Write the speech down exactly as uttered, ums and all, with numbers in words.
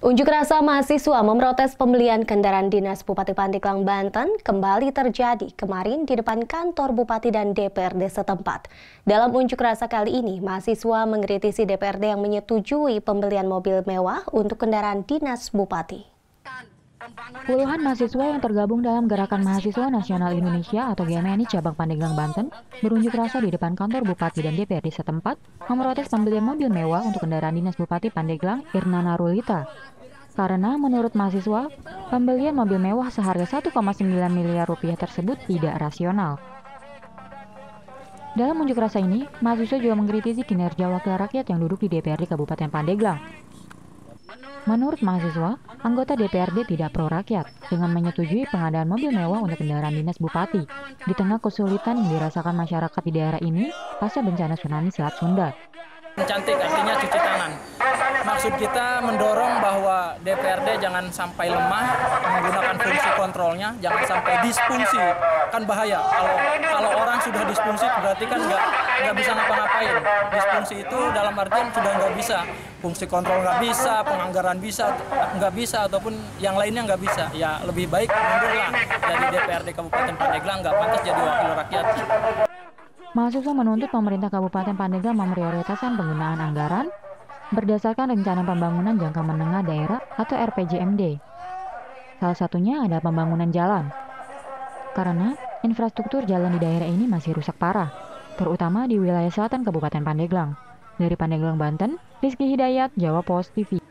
Unjuk rasa mahasiswa memprotes pembelian kendaraan dinas Bupati Pandeglang, Banten kembali terjadi kemarin di depan kantor Bupati dan D P R D setempat. Dalam unjuk rasa kali ini, mahasiswa mengkritisi D P R D yang menyetujui pembelian mobil mewah untuk kendaraan dinas Bupati. Puluhan mahasiswa yang tergabung dalam Gerakan Mahasiswa Nasional Indonesia atau G M N I cabang Pandeglang, Banten berunjuk rasa di depan kantor Bupati dan D P R D setempat memprotes pembelian mobil mewah untuk kendaraan dinas Bupati Pandeglang, Irna Narulita. Karena menurut mahasiswa, pembelian mobil mewah seharga satu koma sembilan miliar rupiah tersebut tidak rasional. Dalam unjuk rasa ini, mahasiswa juga mengkritisi kinerja wakil rakyat yang duduk di D P R D Kabupaten Pandeglang. Menurut mahasiswa, anggota D P R D tidak pro rakyat dengan menyetujui pengadaan mobil mewah untuk kendaraan dinas Bupati di tengah kesulitan yang dirasakan masyarakat di daerah ini pasca bencana tsunami Selat Sunda. Cantik artinya cuci tangan. Maksud kita mendorong bahwa D P R D jangan sampai lemah menggunakan fungsi kontrolnya, jangan sampai disfungsi. Kan bahaya kalau kalau orang sudah disfungsi berarti kan nggak nggak bisa ngapa-ngapain. Disfungsi itu dalam artian sudah nggak bisa, fungsi kontrol nggak bisa, penganggaran bisa nggak bisa ataupun yang lainnya nggak bisa. Ya lebih baik mundurlah dari D P R D Kabupaten Pandeglang, nggak pantas jadi wakil rakyat. Mahasiswa menuntut pemerintah Kabupaten Pandeglang memprioritaskan penggunaan anggaran berdasarkan Rencana Pembangunan Jangka Menengah Daerah atau R P J M D. Salah satunya ada pembangunan jalan. Karena infrastruktur jalan di daerah ini masih rusak parah, terutama di wilayah selatan Kabupaten Pandeglang. Dari Pandeglang, Banten, Rizky Hidayat, Jawa Post T V.